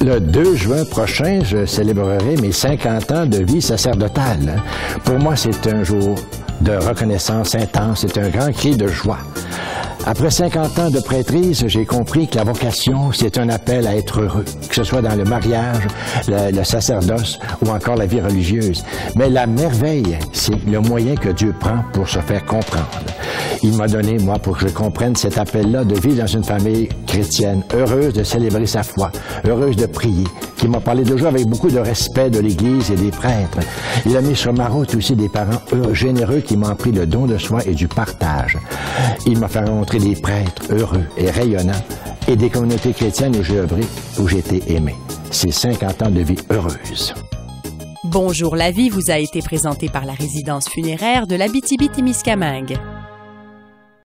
Le 2 juin prochain, je célébrerai mes 50 ans de vie sacerdotale. Pour moi, c'est un jour de reconnaissance intense, c'est un grand cri de joie. Après 50 ans de prêtrise, j'ai compris que la vocation, c'est un appel à être heureux, que ce soit dans le mariage, le sacerdoce ou encore la vie religieuse. Mais la merveille, c'est le moyen que Dieu prend pour se faire comprendre. Il m'a donné, moi, pour que je comprenne cet appel-là, de vivre dans une famille chrétienne, heureuse de célébrer sa foi, heureuse de prier, qui m'a parlé toujours avec beaucoup de respect de l'Église et des prêtres. Il a mis sur ma route aussi des parents généreux qui m'ont appris le don de soi et du partage. Il m'a fait rencontrer des prêtres heureux et rayonnants et des communautés chrétiennes où j'ai œuvré, où j'ai été aimé. C'est 50 ans de vie heureuse. Bonjour la vie vous a été présenté par la résidence funéraire de l'Abitibi-Témiscamingue.